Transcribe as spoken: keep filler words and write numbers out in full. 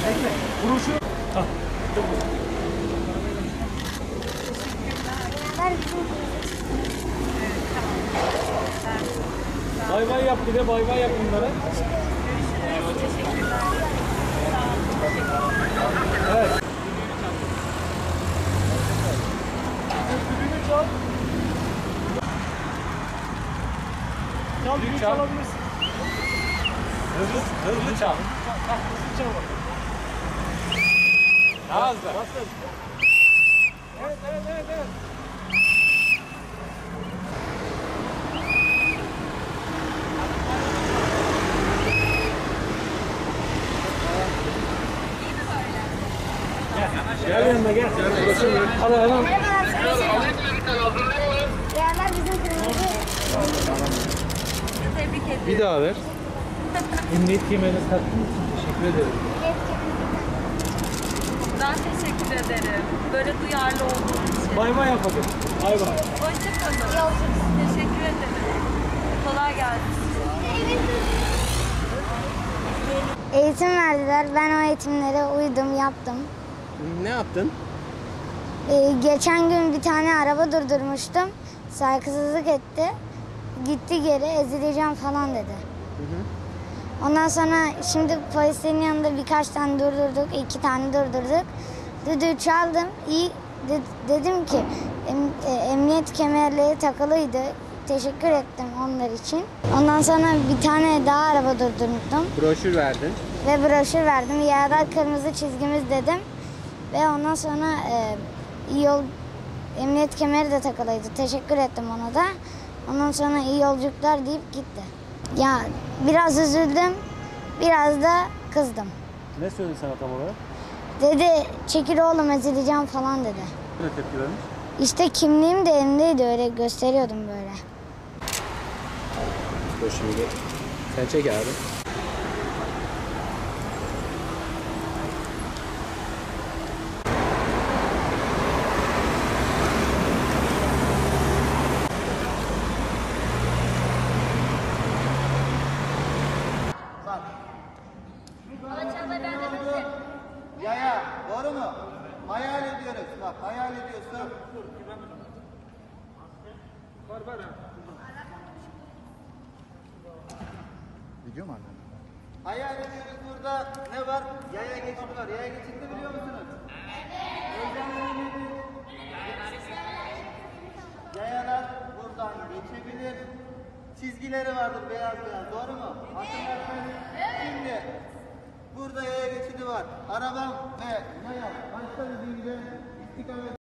Bekle. Vuruşu. Ah. Bay bay yap bir de bay bay yap bunlara. Evet. Düdüğünü çal. Çal, düdüğünü çalabilirsin. Hızlı, hızlı çal. Bak, hızlı çal bak. Daha hızlı. Bastır. Evet, evet, evet, evet. Gel yanıma gel. Hadi hemen. Beraber bizim kırmızı. Tebrik ederim. Bir daha ver. Emniyet kemerini taktığınız için teşekkür ederim. Ben teşekkür ederim. Böyle duyarlı olduğun için. Bay bay yapalım. Bay bay. Hoşçakalın. Teşekkür ederim. Kolay gelsin. Eğitim verdiler. Ben o eğitimlere uydum, yaptım. Ne yaptın? Ee, geçen gün bir tane araba durdurmuştum. Saygısızlık etti. Gitti geri, ezileceğim falan dedi. Hı hı. Ondan sonra şimdi polislerin yanında birkaç tane durdurduk, iki tane durdurduk. Düdüğü çaldım. İyi de, dedim ki em, e, emniyet kemerleri takılıydı. Teşekkür ettim onlar için. Ondan sonra bir tane daha araba durdurdum Broşür verdin. ve broşür verdim. Yağda kırmızı çizgimiz dedim. Ve ondan sonra e, iyi yol emniyet kemeri de takılıydı. Teşekkür ettim ona da. Ondan sonra iyi yolculuklar deyip gitti. Ya biraz üzüldüm, biraz da kızdım. Ne söyledi sana tam olarak? Dedi çekil oğlum ezileceğim falan dedi. Ne tepki vermiş? İşte kimliğim de elimdeydi, öyle gösteriyordum böyle. Dur şimdi. Sen çek abi. Yaya, doğru mu? Hayal ediyoruz. Bak, hayal ediyorsun. Video mu anladın? Hayal ediyoruz burada. Ne var? Yaya geçidi var. Yaya geçidi biliyor musunuz? Evet. Yayalar buradan geçebilir. Çizgileri vardır beyaz beyaz. Doğru mu? Hatırlarsanız. Şimdi burada yaya geçidi var. Arabam ve yaya başta dediğimde istikamet